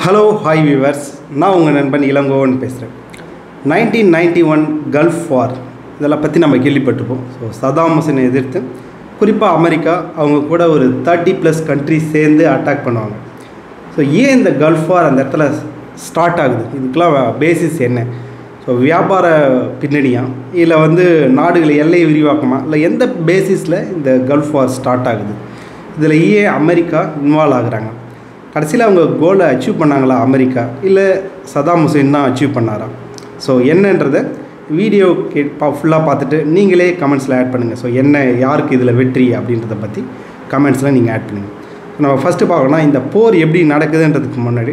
Hello hi viewers, நான் உங்கள் நண்பன் இளங்கோவன் பேசுகிறேன். 1991 கல்ஃப் வார் இதெல்லாம் பற்றி நம்ம கேள்விப்பட்டிருப்போம். ஸோ சதாம் ஹுசைனை எதிர்த்து குறிப்பாக அமெரிக்கா அவங்க கூட ஒரு 30+ கண்ட்ரிஸ் சேர்ந்து அட்டாக் பண்ணுவாங்க. ஸோ ஏன் இந்த கல்ஃப் வார் அந்த இடத்துல ஸ்டார்ட் ஆகுது, இதுக்கெலாம் பேசிஸ் என்ன? ஸோ வியாபார பின்னணியா, இல்லை நாடுகள் எல்லை விரிவாக்கமா, இல்லை எந்த பேசிஸில் இந்த கல்ஃப் வார் ஸ்டார்ட் ஆகுது? இதில் ஏன் அமெரிக்கா இன்வால்வ் ஆகுறாங்க? கடைசியில் அவங்க கோலை அச்சீவ் பண்ணாங்களா அமெரிக்கா, இல்லை சதாம் ஹுசைன் தான் அச்சீவ் பண்ணாரா? ஸோ என்னன்றதை வீடியோ ஃபுல்லாக பார்த்துட்டு நீங்களே கமெண்ட்ஸில் ஆட் பண்ணுங்கள். ஸோ என்ன, யாருக்கு இதில் வெற்றி அப்படின்றத பற்றி கமெண்ட்ஸில் நீங்கள் ஆட் பண்ணுங்கள். நம்ம ஃபஸ்ட்டு பார்க்கணும்னா இந்த போர் எப்படி நடக்குதுன்றதுக்கு முன்னாடி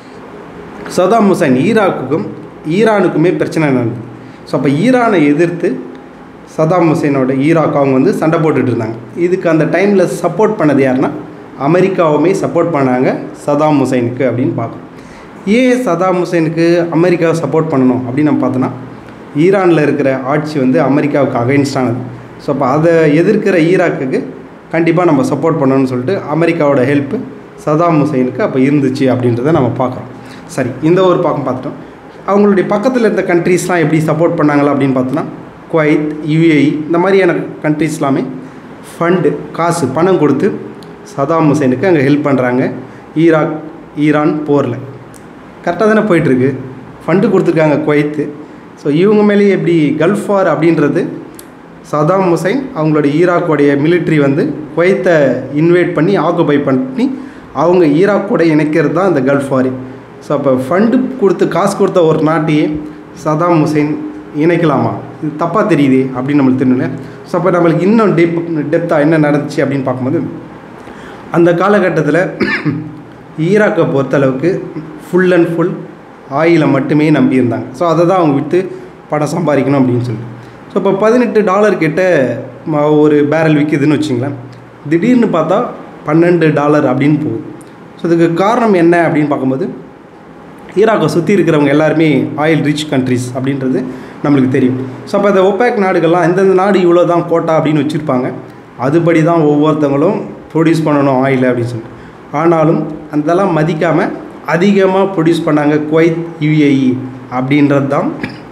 சதாம் ஹுசைன் ஈராக்குக்கும் ஈரானுக்குமே பிரச்சனை நடந்தது. ஸோ அப்போ ஈரானை எதிர்த்து சதாம் ஹுசைனோட ஈராக் அவங்க சண்டை போட்டுட்டு இருந்தாங்க. இதுக்கு அந்த டைமில் சப்போர்ட் பண்ணது யாருன்னா அமெரிக்காவுமே சப்போர்ட் பண்ணாங்க சதாம் ஹுசைனுக்கு அப்படின்னு பார்க்குறோம். ஏன் சதாம் ஹுசைனுக்கு அமெரிக்கா சப்போர்ட் பண்ணணும் அப்படின்னு நம்ம பார்த்தோன்னா, ஈரானில் இருக்கிற ஆட்சி அமெரிக்காவுக்கு அகைன்ஸ்டானது. ஸோ அப்போ அதை எதிர்க்கிற ஈராக்குக்கு கண்டிப்பாக நம்ம சப்போர்ட் பண்ணணும்னு சொல்லிட்டு அமெரிக்காவோட ஹெல்ப்பு சதாம் ஹுசைனுக்கு அப்போ இருந்துச்சு அப்படின்றத நம்ம பார்க்குறோம். சரி, இந்த ஒரு பக்கம் பார்த்துட்டோம். அவங்களுடைய பக்கத்தில் இருந்த கண்ட்ரீஸ்லாம் எப்படி சப்போர்ட் பண்ணாங்களா அப்படின்னு பார்த்தோன்னா, குவைத், UAE இந்த மாதிரியான கண்ட்ரீஸ் எல்லாமே ஃபண்டு, காசு, பணம் கொடுத்து சதாம் ஹுசைனுக்கு அங்கே ஹெல்ப் பண்ணுறாங்க. ஈரான் போரில் கரெக்டாக தானே போயிட்டுருக்கு, ஃபண்டு கொடுத்துருக்காங்க குவைத்து. ஸோ இவங்க மேலேயே எப்படி கல்ஃப் வார் அப்படின்றது, சதாம் ஹுசைன் அவங்களோட ஈராக்கோடைய மிலிட்ரி குவைத்தை இன்வைட் பண்ணி ஆக்குபை பண்ணி அவங்க ஈராக்கோட இணைக்கிறது தான் இந்த கல்ஃப் வார். ஸோ அப்போ ஃபண்டு கொடுத்து காசு கொடுத்த ஒரு நாட்டையே சதாம் ஹுசைன் இணைக்கலாமா? இது தப்பாக தெரியுது அப்படின்னு நம்மளுக்கு தெரியல. ஸோ அப்போ நம்மளுக்கு இன்னும் டெப்த்தாக என்ன நடந்துச்சு அப்படின்னு பார்க்கும்போது, அந்த காலகட்டத்தில் ஈராக்கை பொறுத்தளவுக்கு ஃபுல் அண்ட் ஃபுல் ஆயிலை மட்டுமே நம்பியிருந்தாங்க. ஸோ அதை தான் அவங்க விற்று பணம் சம்பாதிக்கணும் அப்படின்னு சொல்லிட்டு. ஸோ இப்போ $18 கிட்ட ஒரு பேரல் விற்கிதுன்னு வச்சிங்களேன். திடீர்னு பார்த்தா $12 அப்படின்னு போகுது. ஸோ இதுக்கு காரணம் என்ன அப்படின்னு பார்க்கும்போது, ஈராக்கை சுற்றி இருக்கிறவங்க எல்லாருமே ஆயில் ரிச் கண்ட்ரிஸ் அப்படின்றது நம்மளுக்கு தெரியும். ஸோ அப்போ இந்த ஒபேக் நாடுகள்லாம் எந்தெந்த நாடு இவ்வளோ தான் கோட்டா அப்படின்னு வச்சுருப்பாங்க. அதுபடி தான் ஒவ்வொருத்தவங்களும் ப்ரொடியூஸ் பண்ணணும் ஆயில் அப்படின்னு சொல்லிட்டு. ஆனாலும் அதெல்லாம் மதிக்காமல் அதிகமாக ப்ரொடியூஸ் பண்ணாங்க குவைத், UAE அப்படின்றது தான்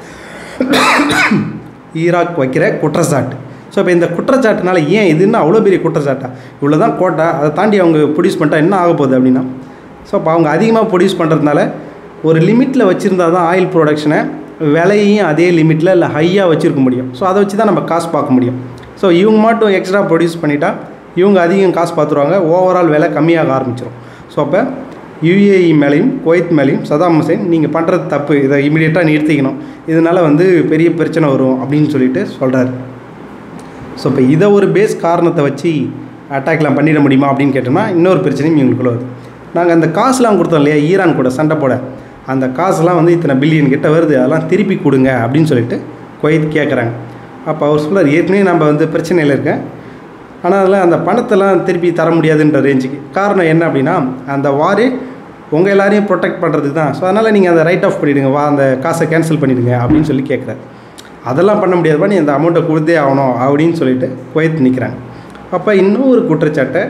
ஈராக் வைக்கிற குற்றச்சாட்டு. ஸோ இப்போ இந்த குற்றச்சாட்டுனால ஏன் இதுன்னு அவ்வளோ பெரிய குற்றச்சாட்டா, இவ்வளோ தான் கோட்டா, அதை தாண்டி அவங்க ப்ரொடியூஸ் பண்ணிட்டா என்ன ஆக போகுது அப்படின்னா, ஸோ அப்போ அவங்க அதிகமாக ப்ரொடியூஸ் பண்ணுறதுனால ஒரு லிமிட்டில் வச்சுருந்தா தான் ஆயில் ப்ரொடக்ஷனை விலையையும் அதே லிமிட்டில் இல்லை ஹையாக வச்சுருக்க முடியும். ஸோ அதை வச்சு தான் நம்ம காசு பார்க்க முடியும். ஸோ இவங்க மட்டும் எக்ஸ்ட்ரா ப்ரொடியூஸ் பண்ணிட்டா இவங்க அதிகம் காசு பார்த்துருவாங்க, ஓவரால் விலை கம்மியாக ஆரம்பிச்சிடும். ஸோ அப்போ UAE மேலேயும் குவைத் மேலேயும் சதாம் ஹுசைன் நீங்கள் பண்ணுறது தப்பு, இதை இமீடியட்டாக நிறுத்திக்கணும், இதனால் பெரிய பிரச்சனை வரும் அப்படின்னு சொல்லிட்டு சொல்கிறாரு. ஸோ இப்போ இதை ஒரு பேஸ் காரணத்தை வச்சு அட்டாக்லாம் பண்ணிட முடியுமா அப்படின்னு கேட்டோம்னா, இன்னொரு பிரச்சனையும் இவங்களுக்குள்ள வருது. நாங்கள் அந்த காசுலாம் கொடுத்தோம் இல்லையா ஈரான் கூட சண்டை போட, அந்த காசுலாம் இத்தனை பில்லியன் கிட்ட வருது, அதெல்லாம் திருப்பி கொடுங்க அப்படின்னு சொல்லிட்டு குவைத் கேட்குறாங்க. அப்போ அவர் சொல்கிறார், ஏற்கனவே நம்ம பிரச்சனையில் இருக்கேன், ஆனால் அதில் அந்த பணத்தெல்லாம் திருப்பி தர முடியாதுன்ற ரேஞ்சுக்கு. காரணம் என்ன அப்படின்னா, அந்த வாரே உங்கள் எல்லாரையும் ப்ரொடெக்ட் பண்ணுறதுக்கு தான். ஸோ அதனால் நீங்கள் அந்த ரைட் ஆஃப் பண்ணிவிடுங்க, அந்த காசை கேன்சல் பண்ணிவிடுங்க அப்படின்னு சொல்லி கேட்குறாரு. அதெல்லாம் பண்ண முடியாதுப்பா, நீ அந்த அமௌண்ட்டை கொடுத்தே ஆகணும் அப்படின்னு சொல்லிட்டு குவைத் நிற்கிறாங்க. அப்போ இன்னும் ஒரு குற்றச்சாட்டை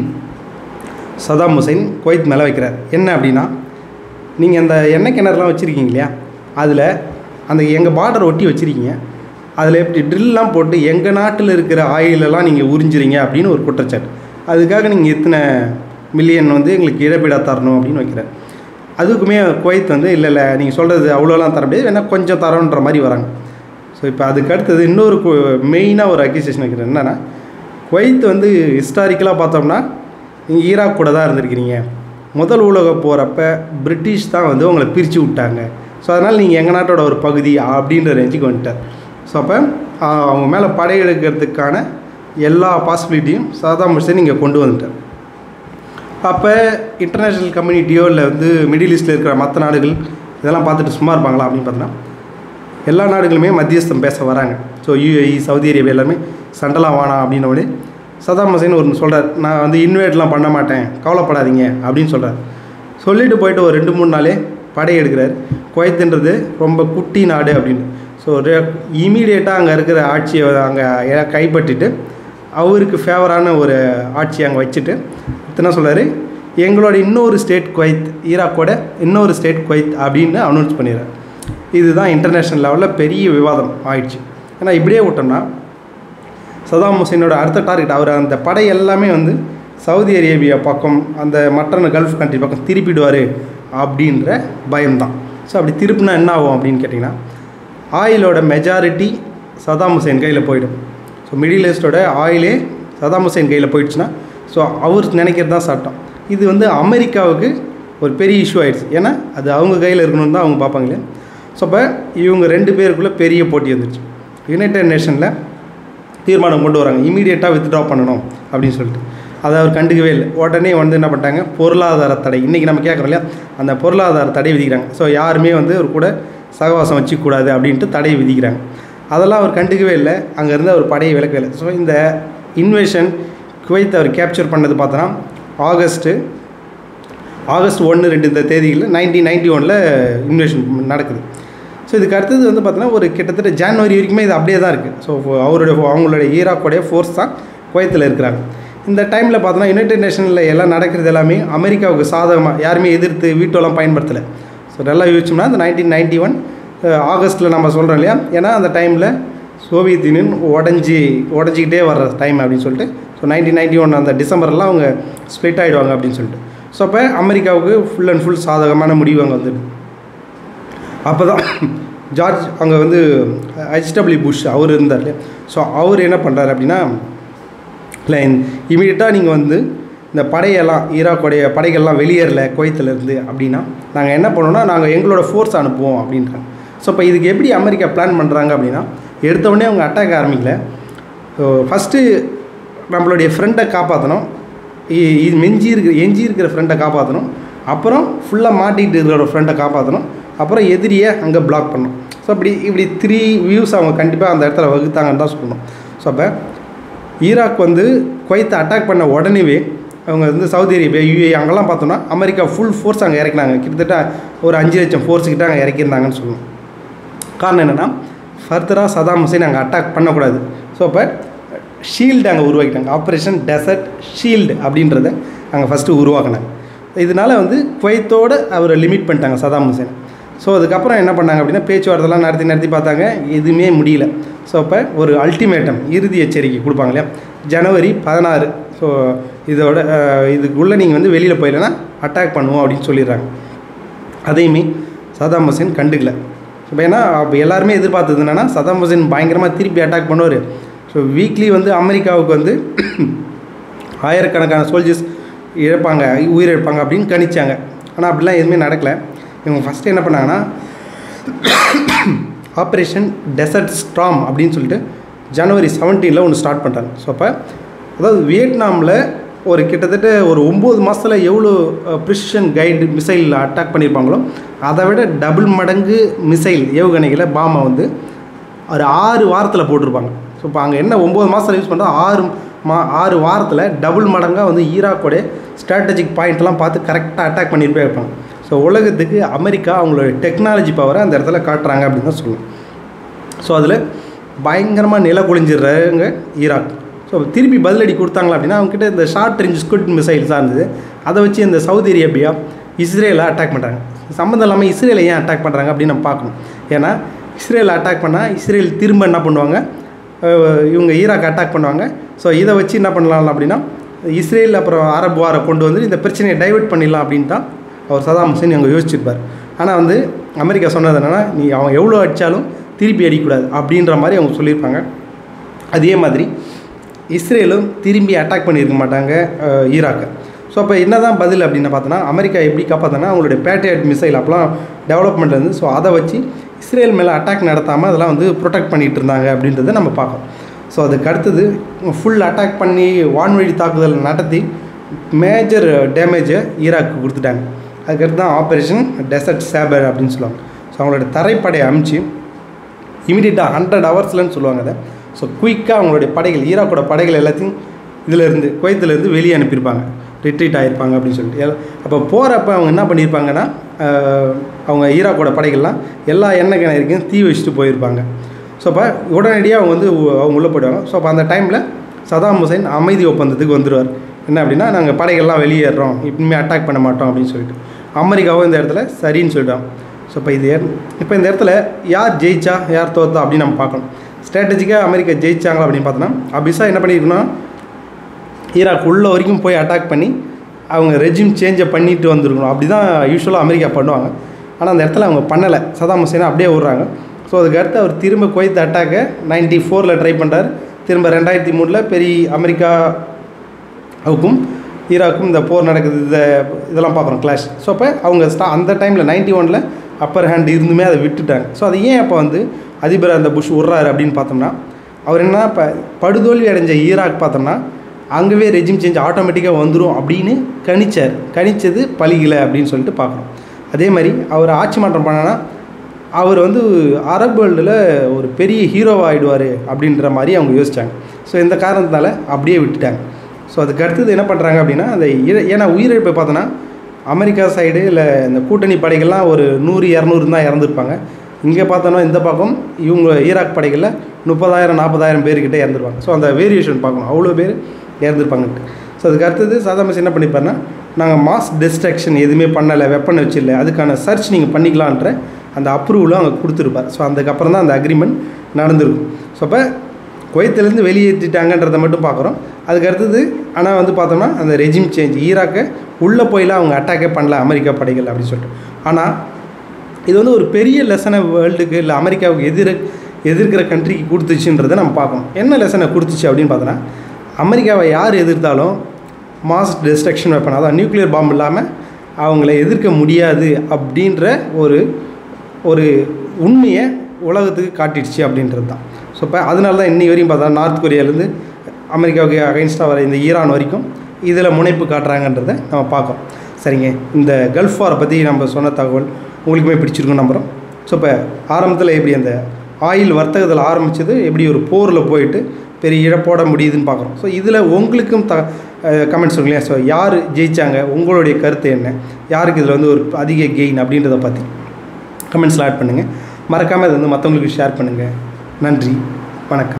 சதாம் ஹுசைன் குவைத் மேலே வைக்கிறார். என்ன அப்படின்னா, நீங்கள் அந்த எண்ணெய் கிணறுலாம் வச்சுருக்கீங்க இல்லையா, அதில் அந்த எங்கள் பார்டர் ஒட்டி வச்சுருக்கீங்க, அதில் எப்படி ட்ரில்லாம் போட்டு எங்கள் நாட்டில் இருக்கிற ஆயிலெல்லாம் நீங்கள் உறிஞ்சிறீங்க அப்படின்னு ஒரு குற்றச்சாட்டு. அதுக்காக நீங்கள் இத்தனை மில்லியன் எங்களுக்கு இழப்பீடாக தரணும் அப்படின்னு வைக்கிறார். அதுக்குமே குவைத் இல்லை நீங்கள் சொல்கிறது அவ்வளோலாம் தர முடியாது, வேணால் கொஞ்சம் தரோன்ற மாதிரி வராங்க. ஸோ இப்போ அதுக்கு அடுத்தது இன்னொரு மெயினாக ஒரு அக்யூசேஷன் வைக்கிறேன். என்னென்னா, குவைத் ஹிஸ்டாரிக்கலாக பார்த்தோம்னா நீங்கள் ஈராக் கூட தான் இருந்திருக்கிறீங்க. முதல் உலக போகிறப்ப பிரிட்டிஷ் தான் உங்களை பிரித்து விட்டாங்க. ஸோ அதனால் நீங்கள் எங்கள் நாட்டோட ஒரு பகுதி அப்படின்ற ரேஞ்சுக்கு வந்துட்டார். ஸோ அப்போ அவங்க மேலே படையெடுக்கிறதுக்கான எல்லா பாசிபிலிட்டியும் சதாம் ஹுசைன் இங்கே கொண்டு வந்துட்டார். அப்போ இன்டர்நேஷ்னல் கம்யூனிட்டியோ இல்லை மிடில் ஈஸ்டில் இருக்கிற மற்ற நாடுகள் இதெல்லாம் பார்த்துட்டு சும்மா இருப்பாங்களா அப்படின்னு பார்த்தோன்னா, எல்லா நாடுகளுமே மத்தியஸ்தம் பேச வராங்க. ஸோ UAE, சவுதி அரேபியா எல்லாமே சண்டைலாம் வேணாம் அப்படின்னோடனே சதாம் ஹுசைன் ஒரு சொல்கிறார், நான் இன்வைட்லாம் பண்ண மாட்டேன், கவலைப்படாதீங்க அப்படின்னு சொல்கிறார். சொல்லிட்டு போயிட்டு ஒரு 2-3 நாளே படையெடுக்கிறார். குவைத்துன்றது ரொம்ப குட்டி நாடு அப்படின்னு. ஸோ இமீடியட்டாக அங்கே இருக்கிற ஆட்சியை அங்கே கைப்பற்றிட்டு அவருக்கு ஃபேவரான ஒரு ஆட்சி அங்கே வச்சுட்டு என்ன சொல்கிறாரு, எங்களோட இன்னொரு ஸ்டேட் குவைத், ஈராக்கோட இன்னொரு ஸ்டேட் குவைத் அப்படின்னு அனௌன்ஸ் பண்ணிடுறாரு. இதுதான் இன்டர்நேஷ்னல் லெவலில் பெரிய விவாதம் ஆயிடுச்சு. ஏன்னா இப்படியே விட்டோம்னா சதாம் ஹுசைனோட அடுத்த டார்கெட், அவர் அந்த படை எல்லாமே வந்து சவுதி அரேபியா பக்கம், அந்த மற்ற கல்ஃப் கண்ட்ரி பக்கம் திருப்பிடுவார் அப்படின்ற பயம்தான். ஸோ அப்படி திருப்பினா என்ன ஆகும் அப்படின்னு கேட்டிங்கன்னா, ஆயிலோட மெஜாரிட்டி சதாம் ஹுசைன் கையில் போயிடும். ஸோ மிடில் ஈஸ்டோட ஆயிலே சதாம் ஹுசைன் கையில் போயிடுச்சுன்னா ஸோ அவர் நினைக்கிறது தான் சட்டம். இது வந்து அமெரிக்காவுக்கு ஒரு பெரிய இஷ்யூ ஆகிடுச்சு. ஏன்னா அது அவங்க கையில் இருக்கணும்னு தான் அவங்க பார்ப்பாங்களே. ஸோ இப்போ இவங்க 2 பேருக்குள்ளே பெரிய போட்டி வந்துடுச்சு. யுனைடெட் நேஷனில் தீர்மானம் கொண்டு வராங்க, இமீடியட்டாக வித்ட்ரா பண்ணணும் அப்படின்னு சொல்லிட்டு. அதை அவர் கண்டுக்கவே இல்லை. உடனே வந்து என்ன பண்ணிட்டாங்க, பொருளாதார தடை. இன்றைக்கி நம்ம கேட்குறோம் இல்லையா, அந்த பொருளாதார தடை விதிக்கிறாங்க. ஸோ யாருமே வந்து ஒரு கூட சகவாசம் வச்சுக்கூடாது அப்படின்ட்டு தடை விதிக்கிறாங்க. அதெல்லாம் அவர் கண்டுக்கவே இல்லை. அங்கேருந்து அவர் படையை விலக்கவே இல்லை. ஸோ இந்த இன்வேஷன் குவைத் அவர் கேப்சர் பண்ணது பார்த்தோன்னா ஆகஸ்ட் 1, 2 இந்த தேதிகளில் 1991 இன்வேஷன் நடக்குது. ஸோ இதுக்கு அடுத்தது வந்து பார்த்தோன்னா ஒரு கிட்டத்தட்ட ஜனவரி வரைக்குமே இது அப்படியே தான் இருக்குது. ஸோ அவங்களோட ஈராக்கோடைய ஃபோர்ஸ் தான் குவைத்தில் இருக்கிறாங்க. இந்த டைமில் பார்த்தோன்னா யுனைடெட் நேஷனில் எல்லாம் நடக்கிறது எல்லாமே அமெரிக்காவுக்கு சாதகமாக, யாருமே எதிர்த்து வீட்டோலாம் பயன்படுத்தலை. ஸோ நல்லா யோசிச்சோம்னா இந்த 1991 ஆகஸ்ட்டில் நம்ம சொல்கிறோம் இல்லையா, ஏன்னா அந்த டைமில் சோவியத் யூனியன் உடஞ்சிக்கிட்டே வர்ற டைம் அப்படின்னு சொல்லிட்டு. ஸோ 1991 அந்த டிசம்பர்லாம் அவங்க ஸ்ப்ளிட் ஆகிடுவாங்க அப்படின்னு சொல்லிட்டு. ஸோ அப்போ அமெரிக்காவுக்கு ஃபுல் அண்ட் ஃபுல் சாதகமான முடிவு அங்கே வந்துடு. அப்போ தான் ஜார்ஜ் அங்கே வந்து H.W. புஷ் அவர் இருந்தார் இல்லையா. ஸோ அவர் என்ன பண்ணுறாரு அப்படின்னா, இல்லை இமீடியட்டாக நீங்கள் வந்து இந்த படையெல்லாம், ஈராக்கோடைய படைகள்லாம் வெளியேறல குவைத்திலேருந்து அப்படின்னா நாங்கள் என்ன பண்ணோன்னா நாங்கள் எங்களோட ஃபோர்ஸ் அனுப்புவோம் அப்படின்றாங்க. ஸோ இப்போ இதுக்கு எப்படி அமெரிக்கா பிளான் பண்ணுறாங்க அப்படின்னா, எடுத்தவுடனே அவங்க அட்டாக் ஆரம்பிக்கல. ஸோ ஃபஸ்ட்டு நம்மளுடைய ஃப்ரெண்டை காப்பாற்றணும், எஞ்சி இருக்கிற ஃப்ரெண்டை காப்பாற்றணும், அப்புறம் ஃபுல்லாக மாட்டிகிட்டு இருக்கிற ஃப்ரெண்டை காப்பாற்றணும், அப்புறம் எதிரியை அங்கே பிளாக் பண்ணணும். ஸோ இப்படி 3 வியூஸ் அவங்க கண்டிப்பாக அந்த இடத்துல வகுத்தாங்கன்னு தான் சொல்லணும். ஸோ அப்போ ஈராக் வந்து குவைத்தை அட்டாக் பண்ண உடனேவே அவங்க வந்து சவுதி அரேபியா, UAE அங்கெல்லாம் பார்த்தோன்னா அமெரிக்கா ஃபுல் ஃபோர்ஸ் அங்கே இறக்கினாங்க. கிட்டத்தட்ட ஒரு 5 லட்சம் ஃபோர்ஸுக்கிட்ட அங்கே இறக்கியிருந்தாங்கன்னு சொல்லணும். காரணம் என்னென்னா, ஃபர்தராக சதாம் ஹுசைன் அங்கே அட்டாக் பண்ணக்கூடாது. ஸோ அப்போ ஷீல்டு அங்கே உருவாக்கிட்டாங்க. ஆப்ரேஷன் டெசர்ட் ஷீல்டு அப்படின்றத அங்கே ஃபஸ்ட்டு உருவாக்கினாங்க. இதனால் வந்து குவைத்தோடு அவரை லிமிட் பண்ணிட்டாங்க சதாம் ஹுசைன். ஸோ அதுக்கப்புறம் என்ன பண்ணாங்க அப்படின்னா, பேச்சுவார்த்தைலாம் நடத்தி பார்த்தாங்க, எதுவுமே முடியல. ஸோ அப்போ ஒரு அல்டிமேட்டம், இறுதி எச்சரிக்கை கொடுப்பாங்க இல்லையா, ஜனவரி 16. ஸோ இதுக்குள்ளே நீங்கள் வந்து வெளியில் போயிடலன்னா அட்டாக் பண்ணுவோம் அப்படின்னு சொல்லிடுறாங்க. அதையுமே சதாம் ஹுசைன் கண்டுக்கல. இப்போ ஏன்னா அப்போ எல்லாருமே எதிர்பார்த்தது என்னென்னா, சதாம் ஹுசைன் பயங்கரமாக திருப்பி அட்டாக் பண்ணுவார். ஸோ வீக்லி வந்து அமெரிக்காவுக்கு வந்து ஆயிரக்கணக்கான சோல்ஜர்ஸ் உயிரிழப்பாங்க அப்படின்னு கணிச்சாங்க. ஆனால் அப்படிலாம் எதுவுமே நடக்கலை. இவங்க ஃபஸ்ட்டு என்ன பண்ணாங்கன்னா, ஆப்ரேஷன் டெசர்ட் ஸ்டார்ம் அப்படின்னு சொல்லிட்டு ஜனவரி 17 ஒன்று ஸ்டார்ட் பண்ணிட்டாங்க. ஸோ அப்போ அதாவது வியட்நாமில் ஒரு கிட்டத்தட்ட ஒரு 9 மாதத்தில் எவ்வளோ ப்ரிசிஷன் கைடு மிசைல் அட்டாக் பண்ணியிருப்பாங்களோ அதை விட டபுள் மடங்கு மிசைல் ஏவுகணைகளை பாமை வந்து ஒரு 6 வாரத்தில் போட்டிருப்பாங்க. ஸோ இப்போ அங்கே என்ன 9 மாதத்தில் யூஸ் பண்ணுறோம், 6 வாரத்தில் டபுள் மடங்காக வந்து ஈராக்கோடைய ஸ்ட்ராட்டஜிக் பாயிண்ட்லாம் பார்த்து கரெக்டாக அட்டாக் பண்ணிட்டு இருப்பாங்க. ஸோ உலகத்துக்கு அமெரிக்கா அவங்களோட டெக்னாலஜி பவரை அந்த இடத்துல காட்டுறாங்க அப்படின்னு தான் சொல்லணும். ஸோ அதில் பயங்கரமாக நில குளிஞ்சிடுறாங்க ஈராக். ஸோ திருப்பி பதிலடி கொடுத்தாங்களா அப்படின்னா, அவங்ககிட்ட இந்த ஷார்ட் ரேஞ்ச் ஸ்குட் மிசைல்ஸாக இருந்தது. அதை வச்சு இந்த சவுதி அரேபியா இஸ்ரேலை அட்டாக் பண்ணுறாங்க. சம்மந்தம் இல்லாமல் இஸ்ரேலை ஏன் அட்டாக் பண்ணுறாங்க அப்படின்னு நம்ம பார்க்கணும். ஏன்னா இஸ்ரேலை அட்டாக் பண்ணால் இஸ்ரேல் திரும்ப என்ன பண்ணுவாங்க, இவங்க ஈராக் அட்டாக் பண்ணுவாங்க. ஸோ இதை வச்சு என்ன பண்ணலாம் அப்படின்னா, இஸ்ரேல் அப்புறம் அரபு வாரை கொண்டு வந்து இந்த பிரச்சனையை டைவெர்ட் பண்ணிடலாம் அப்படின்னு தான் அவர் சதாம் ஹுசைன் அங்கே யோசிச்சிருப்பார். ஆனால் வந்து அமெரிக்கா சொன்னது என்னென்னா, நீ அவன் எவ்வளோ அடித்தாலும் திருப்பி அடிக்கக்கூடாது அப்படின்ற மாதிரி அவங்க சொல்லியிருப்பாங்க. அதே மாதிரி இஸ்ரேலும் திரும்பி அட்டாக் பண்ணியிருக்க மாட்டாங்க ஈராக்கை. ஸோ அப்போ என்ன தான் பதில் அப்படின்னு பார்த்தோன்னா, அமெரிக்கா எப்படி காப்பாற்றினா அவங்களுடைய பேட்ரியட் மிசைல் அப்போலாம் டெவலப்மெண்ட் வந்து, ஸோ அதை வச்சு இஸ்ரேல் மேலே அட்டாக் நடத்தாமல் அதெல்லாம் வந்து ப்ரொடெக்ட் பண்ணிகிட்டு இருந்தாங்க அப்படின்றத நம்ம பார்க்கணும். ஸோ அதுக்கு அடுத்தது ஃபுல் அட்டாக் பண்ணி வான்வழி தாக்குதல் நடத்தி மேஜர் டேமேஜை ஈராக்கு கொடுத்துட்டாங்க. அதுக்கடுத்து தான் ஆப்ரேஷன் டெசர்ட் சேபர் அப்படின்னு சொல்லுவாங்க. ஸோ அவங்களோட தரைப்படையை அமுச்சு இமீடியட்டாக 100 ஹவர்ஸ்லன்னு சொல்லுவாங்க அதை. ஸோ குயிக்காக அவங்களுடைய படைகள், ஈராக்கோட படைகள் எல்லாத்தையும் இதிலேருந்து குவைத்திலேருந்து வெளியே அனுப்பியிருப்பாங்க, ரிட்ரீட் ஆகிருப்பாங்க அப்படின்னு சொல்லிட்டு. அப்போ போகிறப்ப அவங்க என்ன பண்ணியிருப்பாங்கன்னா, அவங்க ஈராக்கோட படைகள்லாம் எல்லா எண்ணெய் கிணறுக்கும் தீ வச்சுட்டு போயிருப்பாங்க. ஸோ அப்போ உடனடியாக அவங்க உள்ளே போயிடுவாங்க. ஸோ அப்போ அந்த டைமில் சதாம் ஹுசைன் அமைதி ஒப்பந்தத்துக்கு வந்துடுவார். என்ன அப்படின்னா நாங்கள் படைகள்லாம் வெளியேறோம், இப்பவுமே அட்டாக் பண்ண மாட்டோம் அப்படின்னு சொல்லிட்டு. அமெரிக்காவும் இந்த இடத்துல சரின்னு சொல்லிட்டோம். ஸோ இப்போ இந்த இடத்துல யார் ஜெயிச்சா யார் தோத்தா அப்படின்னு நம்ம பார்க்கணும். ஸ்ட்ராட்டஜிக்காக அமெரிக்கா ஜெயிச்சாங்களா அப்படின்னு பார்த்தோன்னா அபிஸா என்ன பண்ணியிருக்குன்னா ஈராக் உள்ள வரைக்கும் போய் அட்டாக் பண்ணி அவங்க ரெஜிம் சேஞ்சை பண்ணிட்டு வந்துருக்கணும். அப்படி தான் யூஸ்வலாக அமெரிக்கா பண்ணுவாங்க. ஆனால் அந்த இடத்துல அவங்க பண்ணலை. சதாம் ஹுசேனை அப்படியே விட்றாங்க. ஸோ அதுக்கடுத்து அவர் திரும்ப குவைத் அட்டாக்கை 94 ட்ரை பண்ணுறாரு. திரும்ப 2003 பெரிய அமெரிக்காவுக்கும் ஈராக்கும் இந்த போர் நடக்குது, இதெல்லாம் பார்க்குறோம் கிளாஷ். ஸோ அப்போ அவங்க அந்த டைமில் 91 அப்பர் ஹேண்ட் இருந்துமே அதை விட்டுட்டாங்க. ஸோ அது ஏன் அப்போ வந்து அதிபர் அந்த புஷ் விட்றாரு அப்படின்னு பார்த்தோம்னா அவர் என்ன இப்போ படுதோல்வி அடைஞ்ச ஈராக் பார்த்தோம்னா அங்கேவே ரெஜிம் சேஞ்ச் ஆட்டோமேட்டிக்காக வந்துடும் அப்படின்னு கணிச்சது பழிகளை அப்படின்னு சொல்லிட்டு பார்க்குறோம். அதே மாதிரி அவர் ஆட்சி மாற்றம் பண்ணனா அவர் வந்து அரபு வேர்ல்டில் ஒரு பெரிய ஹீரோவாக ஆகிடுவார் அப்படின்ற மாதிரி அவங்க யோசித்தாங்க. ஸோ இந்த காரணத்தினால அப்படியே விட்டுட்டாங்க. ஸோ அதுக்கு அடுத்தது என்ன பண்ணுறாங்க அப்படின்னா அந்த ஏன்னா உயிரிழப்பை பார்த்தோன்னா அமெரிக்கா சைடு இல்லை இந்த கூட்டணி படைகள்லாம் ஒரு 100-200 தான் இறந்துருப்பாங்க. இங்கே பார்த்தோன்னா இந்த பக்கம் இவங்க ஈராக் படைகளில் 30,000-40,000 பேர்கிட்ட இறந்துருப்பாங்க. ஸோ அந்த வேரியேஷன் பார்க்கணும், அவ்வளோ பேர் இறந்துருப்பாங்கன்ட்டு. ஸோ அதுக்கு அடுத்தது சதாம் ஹுசேன் என்ன பண்ணிப்பாருன்னா நாங்கள் மாஸ் டிஸ்ட்ரக்ஷன் எதுவுமே பண்ணலை, வெப்பன் வச்சில்லை, அதுக்கான சர்ச் நீங்கள் பண்ணிக்கலான்ற அந்த அப்ரூவலும் அவங்க கொடுத்துருப்பார். ஸோ அதுக்கப்புறம் தான் அந்த அக்ரிமெண்ட் நடந்திருக்கும். ஸோ அப்போ குவைத்திலேருந்து வெளியேற்றிட்டாங்கன்றதை மட்டும் பார்க்குறோம். அதுக்கு அடுத்தது ஆனால் வந்து பார்த்தோம்னா அந்த ரெஜிம் சேஞ்ச் ஈராக்கை உள்ளே போயெலாம் அவங்க அட்டாக்கே பண்ணல அமெரிக்கா படைகள் அப்படின்னு சொல்லிட்டு. ஆனால் இது வந்து ஒரு பெரிய லெசனை வேர்ல்டுக்கு இல்லை அமெரிக்காவுக்கு எதிர்க்கிற கண்ட்ரிக்கு கொடுத்துச்சுன்றதை நம்ம பார்க்கணும். என்ன லெசனை கொடுத்துச்சு அப்படின்னு பார்த்தோன்னா அமெரிக்காவை யார் எதிர்த்தாலும் மாஸ் டிஸ்ட்ரக்ஷன் வெப்பன், அதான் நியூக்ளியர் பாம்பு இல்லாமல் அவங்கள எதிர்க்க முடியாது அப்படின்ற ஒரு உண்மையை உலகத்துக்கு காட்டிடுச்சு அப்படின்றது தான். ஸோ இப்போ அதனால தான் இன்னி வரையும் பார்த்தா நார்த் கொரியாவிலேருந்து அமெரிக்காவுக்கு அகைன்ஸ்டாக வர இந்த ஈரான் வரைக்கும் இதில் முனைப்பு காட்டுறாங்கன்றதை நம்ம பார்க்கோம். சரிங்க, இந்த கல்ஃப் வாரை பற்றி நம்ம சொன்ன தகவல் உங்களுக்குமே பிடிச்சிருக்குன்னு நம்புகிறோம். ஸோ இப்போ ஆரம்பத்தில் எப்படி அந்த ஆயில் வர்த்தகத்தில் ஆரம்பித்தது எப்படி ஒரு போரில் போயிட்டு பெரிய இழப்போட முடியுதுன்னு பார்க்குறோம். ஸோ இதில் உங்களுக்கும் கமெண்ட்ஸ் சொல்லுங்களேன். ஸோ யார் ஜெயித்தாங்க, உங்களுடைய கருத்து என்ன, யாருக்கு இதில் வந்து ஒரு அதிக கெயின் அப்படின்றத பற்றி கமெண்ட்ஸில் ஆட் பண்ணுங்கள். மறக்காமல் இதை வந்து மற்றவங்களுக்கு ஷேர் பண்ணுங்கள். நன்றி, வணக்கம்.